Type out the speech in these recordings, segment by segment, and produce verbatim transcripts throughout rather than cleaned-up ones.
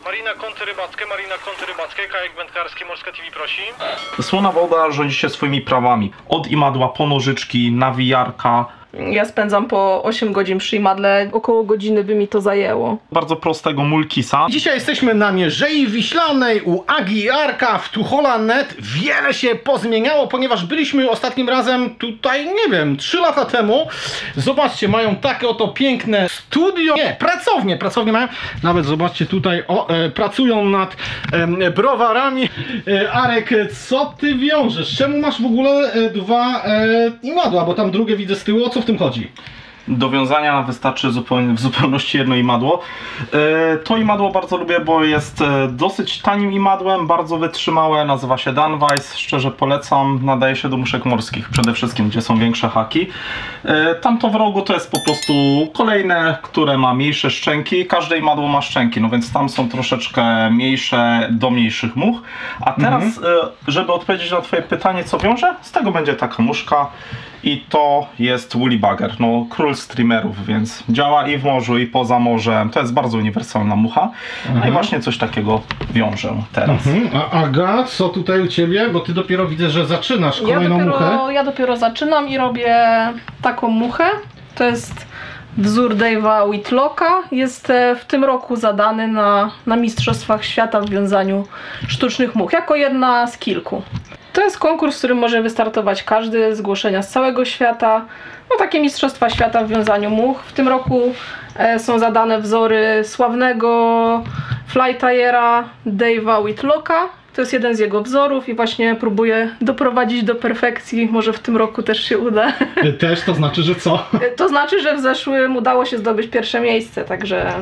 Marina Kąty Rybackie, Marina Kąty Rybackie, kajak wędkarski, Morska T V prosi. Słona woda rządzi się swoimi prawami. Od imadła po nożyczki, nawijarka. Ja spędzam po osiem godzin przy imadle, około godziny by mi to zajęło. Bardzo prostego mulkisa. Dzisiaj jesteśmy na Mierzei Wiślanej u Agi i Arka w Tuchola kropka net. Wiele się pozmieniało, ponieważ byliśmy ostatnim razem tutaj, nie wiem, trzy lata temu. Zobaczcie, mają takie oto piękne studio, nie, pracownie, pracownie mają. Nawet zobaczcie tutaj, o, e, pracują nad e, browarami. E, Arek, co ty wiążesz? Czemu masz w ogóle e, dwa e, imadła, bo tam drugie widzę z tyłu, o co w tym chodzi? Do wiązania wystarczy zupełnie, w zupełności jedno imadło. Yy, to imadło bardzo lubię, bo jest dosyć tanim imadłem, bardzo wytrzymałe, nazywa się Danweiss, szczerze polecam, nadaje się do muszek morskich, przede wszystkim gdzie są większe haki. Yy, tamto w rogu to jest po prostu kolejne, które ma mniejsze szczęki, każde imadło ma szczęki, no więc tam są troszeczkę mniejsze do mniejszych much. A teraz, mhm. yy, żeby odpowiedzieć na twoje pytanie, co wiąże, z tego będzie taka muszka. I to jest Woolly Bugger, no król streamerów, więc działa i w morzu, i poza morzem. To jest bardzo uniwersalna mucha. Mhm. No i właśnie coś takiego wiążę teraz. Mhm. A Aga, co tutaj u ciebie? Bo ty dopiero widzę, że zaczynasz kolejną ja dopiero, muchę. Ja dopiero zaczynam i robię taką muchę. To jest wzór Dave'a Whitlocka. Jest w tym roku zadany na, na Mistrzostwach Świata w wiązaniu sztucznych much, jako jedna z kilku. To jest konkurs, w którym może wystartować każdy, zgłoszenia z całego świata. No takie Mistrzostwa Świata w wiązaniu much. W tym roku e, są zadane wzory sławnego flytyera Dave'a Whitlocka. To jest jeden z jego wzorów i właśnie próbuję doprowadzić do perfekcji. Może w tym roku też się uda. Też to znaczy, że co? To znaczy, że w zeszłym udało się zdobyć pierwsze miejsce, także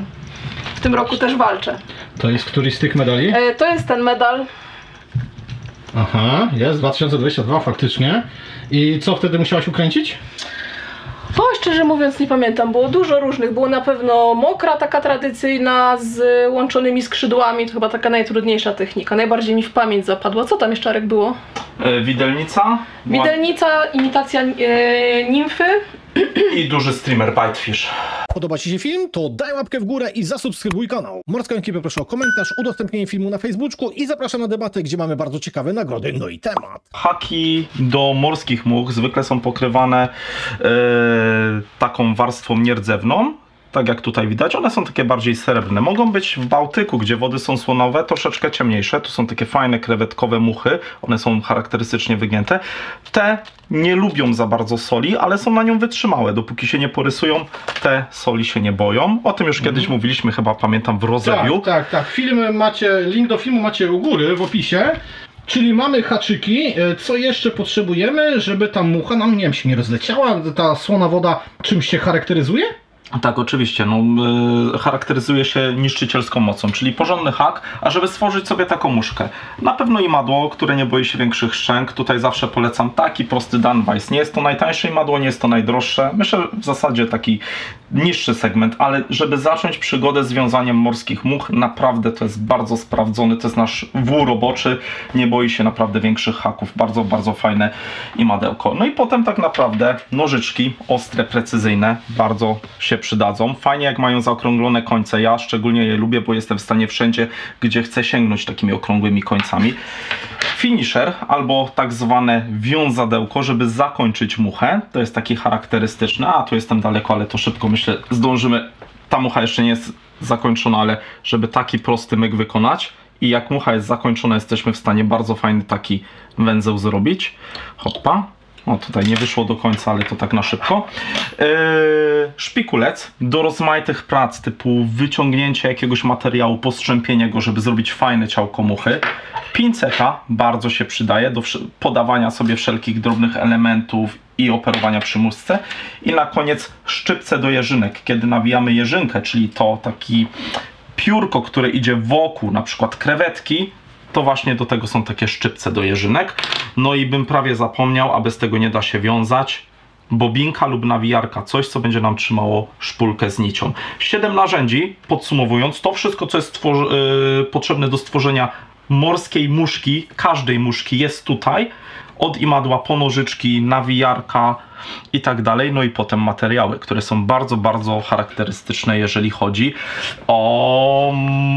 w tym roku też walczę. To jest któryś z tych medali? E, to jest ten medal. Aha, jest dwa tysiące dwudziesty drugi faktycznie. I co wtedy musiałaś ukręcić? O, szczerze mówiąc nie pamiętam, było dużo różnych. Było na pewno mokra, taka tradycyjna, z łączonymi skrzydłami. To chyba taka najtrudniejsza technika. Najbardziej mi w pamięć zapadła. Co tam jeszcze, Arek, było? Yy, widelnica. Widelnica, imitacja e, nimfy. I duży streamer Bitefish. Podoba ci się film? To daj łapkę w górę i zasubskrybuj kanał. Morską ekipę proszę o komentarz, udostępnienie filmu na Facebooku i zapraszam na debatę, gdzie mamy bardzo ciekawe nagrody, no i temat. Haki do morskich much zwykle są pokrywane yy, taką warstwą nierdzewną. Tak jak tutaj widać, one są takie bardziej srebrne. Mogą być w Bałtyku, gdzie wody są słonowe, troszeczkę ciemniejsze. Tu są takie fajne krewetkowe muchy. One są charakterystycznie wygięte. Te nie lubią za bardzo soli, ale są na nią wytrzymałe. Dopóki się nie porysują, te soli się nie boją. O tym już mhm. kiedyś mówiliśmy, chyba pamiętam, w Rozewiu. Tak, tak, tak. Film macie, link do filmu macie u góry w opisie. Czyli mamy haczyki. Co jeszcze potrzebujemy, żeby ta mucha nam, nie wiem, się nie rozleciała? Ta słona woda czymś się charakteryzuje? Tak, oczywiście, no, yy, charakteryzuje się niszczycielską mocą, czyli porządny hak, a żeby stworzyć sobie taką muszkę. Na pewno imadło, które nie boi się większych szczęk, tutaj zawsze polecam taki prosty Danweiss. Nie jest to najtańsze imadło, nie jest to najdroższe, myślę w zasadzie taki niższy segment, ale żeby zacząć przygodę z wiązaniem morskich much, naprawdę to jest bardzo sprawdzony, to jest nasz wół roboczy, nie boi się naprawdę większych haków, bardzo, bardzo fajne imadełko. No i potem tak naprawdę nożyczki ostre, precyzyjne, bardzo się przydadzą. Fajnie jak mają zaokrąglone końce, ja szczególnie je lubię, bo jestem w stanie wszędzie, gdzie chcę sięgnąć takimi okrągłymi końcami. Finisher albo tak zwane wiązadełko, żeby zakończyć muchę, to jest taki charakterystyczny, a tu jestem daleko, ale to szybko myślę zdążymy. Ta mucha jeszcze nie jest zakończona, ale żeby taki prosty myk wykonać i jak mucha jest zakończona, jesteśmy w stanie bardzo fajny taki węzeł zrobić. Hoppa. O, tutaj nie wyszło do końca, ale to tak na szybko. Yy, szpikulec do rozmaitych prac, typu wyciągnięcie jakiegoś materiału, postrzępienie go, żeby zrobić fajne ciałko muchy. Pinceta bardzo się przydaje do podawania sobie wszelkich drobnych elementów i operowania przy muszce. I na koniec szczypce do jeżynek, kiedy nawijamy jeżynkę, czyli to taki piórko, które idzie wokół na przykład krewetki, to właśnie do tego są takie szczypce do jeżynek. No i bym prawie zapomniał, a bez tego nie da się wiązać, bobinka lub nawijarka, coś co będzie nam trzymało szpulkę z nicią. Siedem narzędzi, podsumowując, to wszystko co jest yy, potrzebne do stworzenia morskiej muszki, każdej muszki jest tutaj. Od imadła po nożyczki, nawijarka i tak dalej. No i potem materiały, które są bardzo, bardzo charakterystyczne, jeżeli chodzi o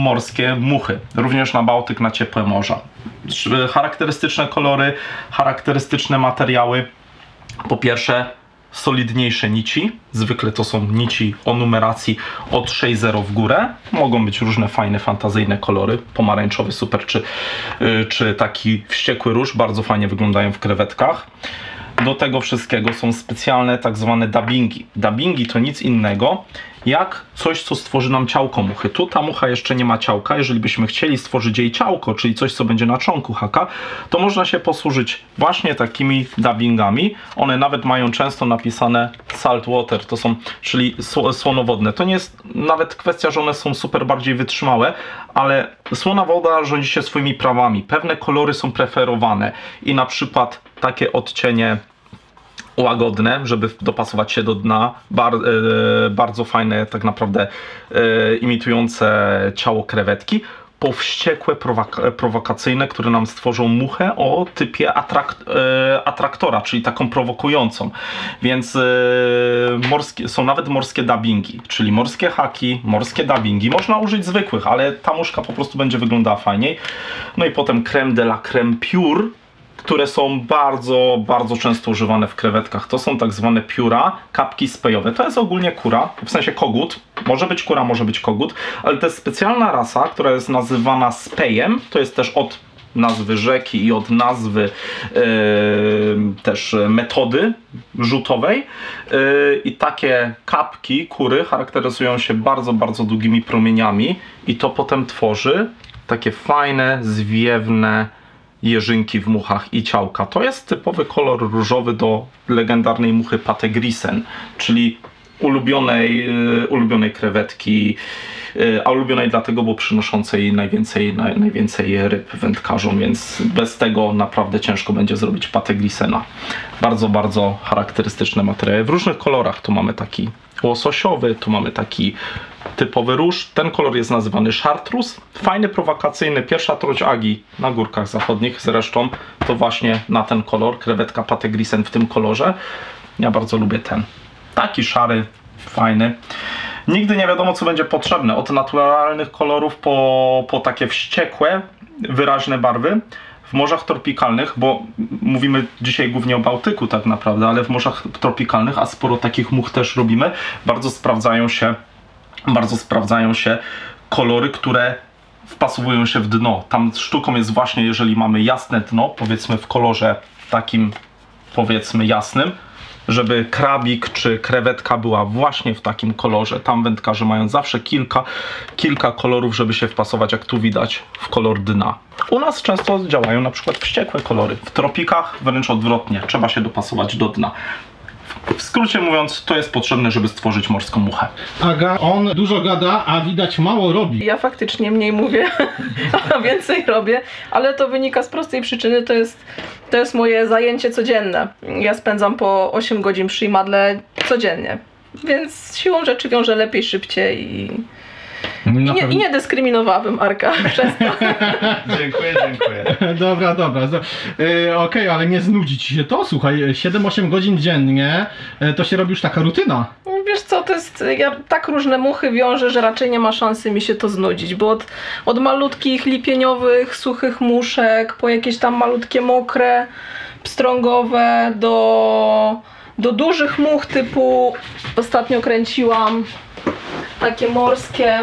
morskie muchy, również na Bałtyk, na ciepłe morza. Charakterystyczne kolory, charakterystyczne materiały. Po pierwsze, solidniejsze nici, zwykle to są nici o numeracji od sześć zero w górę. Mogą być różne fajne, fantazyjne kolory, pomarańczowy super, czy, yy, czy taki wściekły róż, bardzo fajnie wyglądają w krewetkach. Do tego wszystkiego są specjalne tak zwane dubbingi. Dubbingi to nic innego jak coś, co stworzy nam ciałko muchy. Tu ta mucha jeszcze nie ma ciałka. Jeżeli byśmy chcieli stworzyć jej ciałko, czyli coś, co będzie na członku haka, to można się posłużyć właśnie takimi dubbingami. One nawet mają często napisane salt water, to są, czyli słonowodne. To nie jest nawet kwestia, że one są super bardziej wytrzymałe, ale słona woda rządzi się swoimi prawami. Pewne kolory są preferowane i na przykład takie odcienie łagodne, żeby dopasować się do dna, bar, e, bardzo fajne, tak naprawdę e, imitujące ciało krewetki, po wściekłe, prowok prowokacyjne, które nam stworzą muchę o typie atrakt, e, atraktora, czyli taką prowokującą. Więc e, morskie, są nawet morskie dubbingi, czyli morskie haki, morskie dubbingi. Można użyć zwykłych, ale ta muszka po prostu będzie wyglądała fajniej. No i potem creme de la creme pure, które są bardzo, bardzo często używane w krewetkach. To są tak zwane pióra, kapki spejowe. To jest ogólnie kura, w sensie kogut. Może być kura, może być kogut, ale to jest specjalna rasa, która jest nazywana spejem. To jest też od nazwy rzeki i od nazwy yy, też metody rzutowej. Yy, I takie kapki, kury charakteryzują się bardzo, bardzo długimi promieniami i to potem tworzy takie fajne, zwiewne jeżynki w muchach i ciałka. To jest typowy kolor różowy do legendarnej muchy Pategrisen, czyli ulubionej, yy, ulubionej krewetki, yy, a ulubionej dlatego, bo przynoszącej najwięcej, naj, najwięcej ryb wędkarzom, więc bez tego naprawdę ciężko będzie zrobić Pategrisena. Bardzo, bardzo charakterystyczne materiały w różnych kolorach. Tu mamy taki łososiowy, tu mamy taki typowy róż. Ten kolor jest nazywany chartreuse. Fajny, prowokacyjny. Pierwsza troć agi na górkach zachodnich zresztą to właśnie na ten kolor. Krewetka Pategrisen w tym kolorze. Ja bardzo lubię ten. Taki szary, fajny. Nigdy nie wiadomo, co będzie potrzebne. Od naturalnych kolorów po, po takie wściekłe, wyraźne barwy. W morzach tropikalnych, bo mówimy dzisiaj głównie o Bałtyku tak naprawdę, ale w morzach tropikalnych, a sporo takich much też robimy, bardzo sprawdzają się bardzo sprawdzają się kolory, które wpasowują się w dno. Tam sztuką jest właśnie, jeżeli mamy jasne dno, powiedzmy w kolorze takim, powiedzmy jasnym, żeby krabik czy krewetka była właśnie w takim kolorze. Tam wędkarze mają zawsze kilka, kilka kolorów, żeby się wpasować, jak tu widać, w kolor dna. U nas często działają na przykład wściekłe kolory. W tropikach wręcz odwrotnie. Trzeba się dopasować do dna. W skrócie mówiąc, to jest potrzebne, żeby stworzyć morską muchę. Aga, on dużo gada, a widać mało robi. Ja faktycznie mniej mówię, a więcej robię, ale to wynika z prostej przyczyny, to jest, to jest moje zajęcie codzienne. Ja spędzam po osiem godzin przy imadle codziennie, więc siłą rzeczy wiążę lepiej, szybciej i, i, nie, i nie dyskryminowałabym Arka przez to. Dziękuję, dziękuję. Dobra, dobra. Yy, Okej, okay, ale nie znudzi ci się to? Słuchaj, siedem osiem godzin dziennie, yy, to się robi już taka rutyna. Wiesz co, to jest, ja tak różne muchy wiążę, że raczej nie ma szansy mi się to znudzić, bo od, od malutkich, lipieniowych, suchych muszek, po jakieś tam malutkie mokre, pstrągowe, do, do dużych much typu ostatnio kręciłam takie morskie.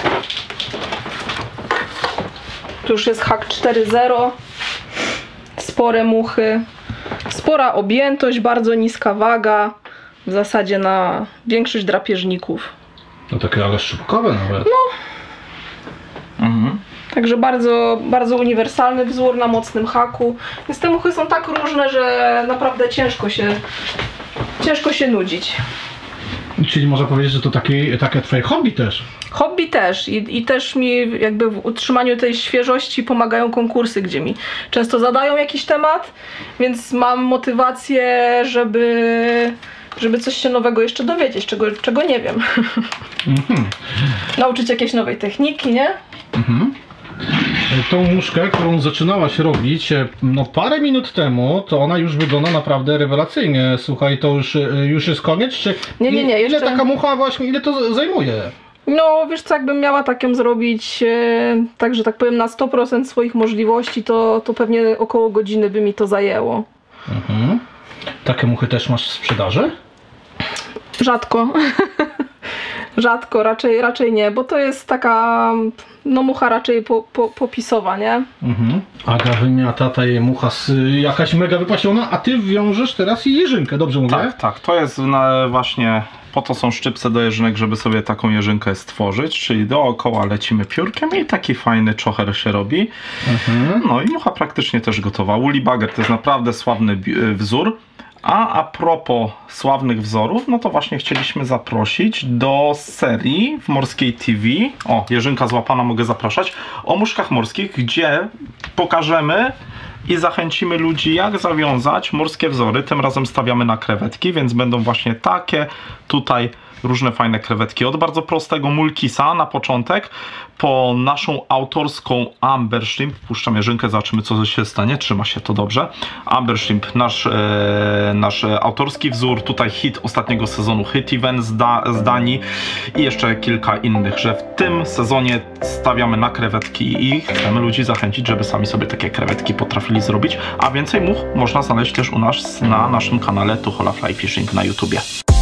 Tu już jest hak cztery zero, spore muchy, spora objętość, bardzo niska waga. W zasadzie na większość drapieżników. No takie ale szybkowe nawet. No. Mhm. Także bardzo, bardzo uniwersalny wzór na mocnym haku. Więc te muchy są tak różne, że naprawdę ciężko się, ciężko się nudzić. Czyli można powiedzieć, że to takie, takie twoje hobby też. Hobby też I, i też mi jakby w utrzymaniu tej świeżości pomagają konkursy, gdzie mi często zadają jakiś temat, więc mam motywację, żeby żeby coś się nowego jeszcze dowiedzieć, czego, czego nie wiem. Mhm. Nauczyć jakiejś nowej techniki, nie? Mhm. Tą muszkę, którą zaczynałaś robić no parę minut temu, to ona już wygląda naprawdę rewelacyjnie. Słuchaj, to już, już jest koniec? Czy Nie, nie, nie, ile jeszcze- taka mucha właśnie, ile to zajmuje? No, wiesz co, jakbym miała tak ją zrobić, e, tak, że tak powiem, na sto procent swoich możliwości, to, to pewnie około godziny by mi to zajęło. Mhm. Takie muchy też masz w sprzedaży? Rzadko. Rzadko, raczej, raczej nie, bo to jest taka, no mucha raczej po, po, popisowa, nie? Mhm. Aga wymiata, ta jej mucha z, jakaś mega wypasiona, a ty wiążesz teraz jej jeżynkę, dobrze mówię? Tak, tak, to jest na, właśnie, po to są szczypce do jeżynek, żeby sobie taką jeżynkę stworzyć, czyli dookoła lecimy piórkiem i taki fajny czocher się robi. Mhm. No i mucha praktycznie też gotowa. Woolly Bugger to jest naprawdę sławny wzór. A a propos sławnych wzorów, no to właśnie chcieliśmy zaprosić do serii w Morskiej T V, o, Jerzynka złapana, mogę zapraszać, o muszkach morskich, gdzie pokażemy i zachęcimy ludzi, jak zawiązać morskie wzory. Tym razem stawiamy na krewetki, więc będą właśnie takie tutaj różne fajne krewetki. Od bardzo prostego mulkisa na początek, po naszą autorską Amber Shrimp. Puszczam jeżynkę, zobaczymy, co się stanie. Trzyma się to dobrze. Amber Shrimp, nasz, e, nasz autorski wzór, tutaj hit ostatniego sezonu, Hit Event z, da, z Danii i jeszcze kilka innych, że w tym sezonie stawiamy na krewetki i chcemy ludzi zachęcić, żeby sami sobie takie krewetki potrafili zrobić, a więcej much można znaleźć też u nas na naszym kanale Tuchola Fly Fishing na YouTubie.